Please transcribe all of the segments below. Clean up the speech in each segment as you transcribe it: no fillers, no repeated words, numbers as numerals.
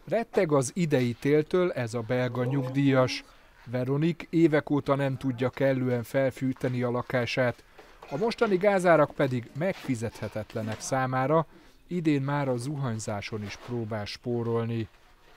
Retteg az idei téltől ez a belga nyugdíjas. Veronik évek óta nem tudja kellően felfűteni a lakását. A mostani gázárak pedig megfizethetetlenek számára, idén már a zuhanyzáson is próbál spórolni.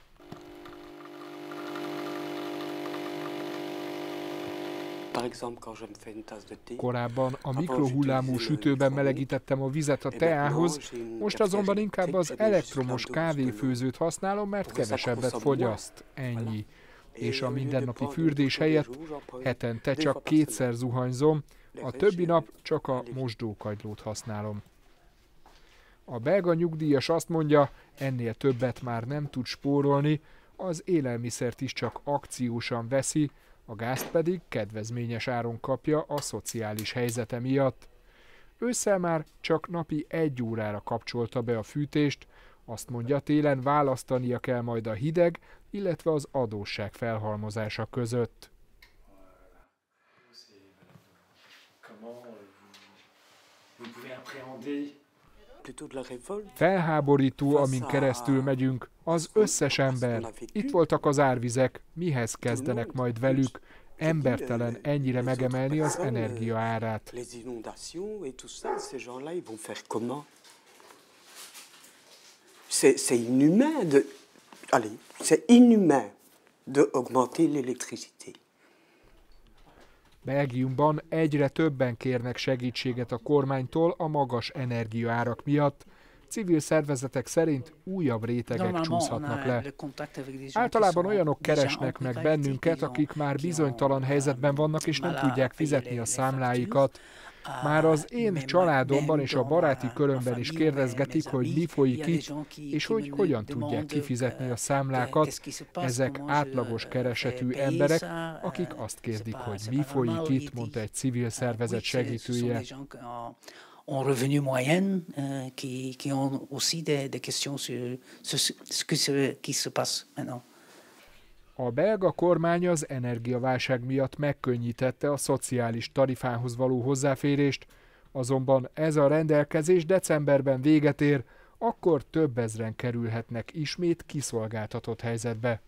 Korábban a mikrohullámú sütőben melegítettem a vizet a teához, most azonban inkább az elektromos kávéfőzőt használom, mert kevesebbet fogyaszt. Ennyi. És a mindennapi fürdés helyett hetente csak 2-szer zuhanyzom, a többi nap csak a mosdókagylót használom. A belga nyugdíjas azt mondja, ennél többet már nem tud spórolni, az élelmiszert is csak akciósan veszi, a gázt pedig kedvezményes áron kapja a szociális helyzete miatt. Ősszel már csak napi 1 órára kapcsolta be a fűtést, azt mondja, télen választania kell majd a hideg, illetve az adósság felhalmozása között. Felháborító, amin keresztül megyünk, az összes ember. Itt voltak az árvizek, mihez kezdenek majd velük? Embertelen ennyire megemelni az energia árát. C'est inhumain d'augmenter l'électricité. Belgiumban egyre többen kérnek segítséget a kormánytól a magas energiaárak miatt. Civil szervezetek szerint újabb rétegek csúszhatnak le. Általában olyanok keresnek meg bennünket, akik már bizonytalan helyzetben vannak és nem tudják fizetni a számláikat. Már az én családomban és a baráti körömben is kérdezgetik, hogy mi folyik itt, és hogy hogyan tudják kifizetni a számlákat. Ezek átlagos keresetű emberek, akik azt kérdik, hogy mi folyik itt, mondta egy civil szervezet segítője. En revenu moyen, qui ont aussi des questions sur ce qui se passe maintenant. A belga kormány az energiaválság miatt megkönnyítette a szociális tarifához való hozzáférést, azonban ez a rendelkezés decemberben véget ér, akkor több ezren kerülhetnek ismét kiszolgáltatott helyzetbe.